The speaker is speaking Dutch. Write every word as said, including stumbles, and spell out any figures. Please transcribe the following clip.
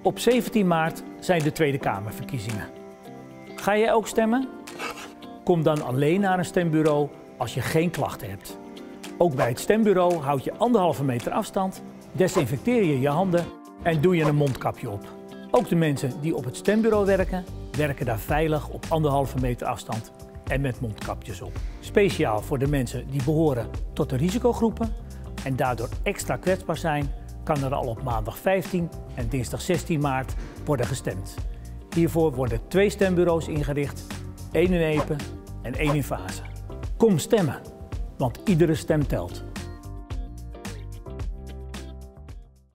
Op zeventien maart zijn de Tweede Kamerverkiezingen. Ga jij ook stemmen? Kom dan alleen naar een stembureau als je geen klachten hebt. Ook bij het stembureau houd je anderhalve meter afstand, desinfecteer je je handen en doe je een mondkapje op. Ook de mensen die op het stembureau werken, werken daar veilig op anderhalve meter afstand en met mondkapjes op. Speciaal voor de mensen die behoren tot de risicogroepen en daardoor extra kwetsbaar zijn, kan er al op maandag vijftien en dinsdag zestien maart worden gestemd. Hiervoor worden twee stembureaus ingericht, één in Epe en één in Vaassen. Kom stemmen, want iedere stem telt.